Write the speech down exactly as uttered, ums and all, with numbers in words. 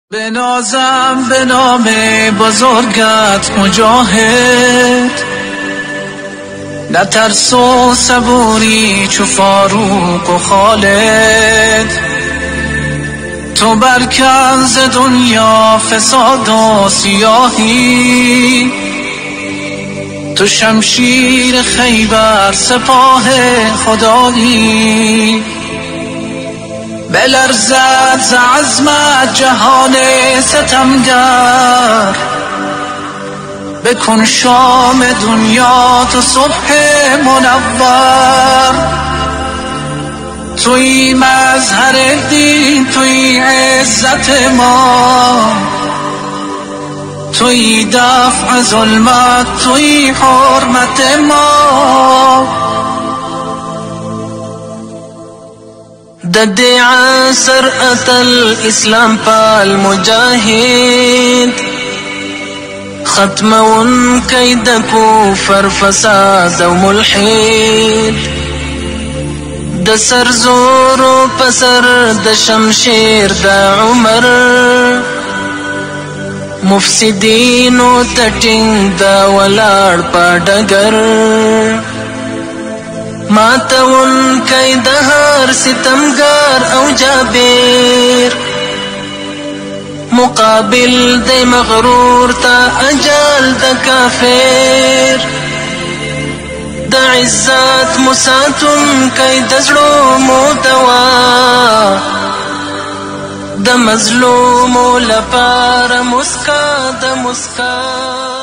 بنازم به نام بزرگت مجاهد، نه ترس و صبوری چو فاروق و خالد. تو برکن ز دنیا فساد و سیاهی، تو شمشیر خیبر سپاه خدایی. بلرزد ز عزمت جهان ستمگر، بکن شام دنیا تو صبح منور. توی مظهر دین، توی عزت ما، توی دفع ظلمت، توی حرمت ما. د دې عصر اتل اسلام پال مجاهد، ختمون کید کفر فساد و ملحد. د سر زور و پسر د شمشیر د عمر، مفسدینو تټینګ د ولاړ په ډګر. ماتون کید هر ستمګر او جابر، مقابل د مغرور تا اجل د کافر. د عزت مساتم کید زړو مو دوا، د مظلوم لپاره مسکا د مسکا.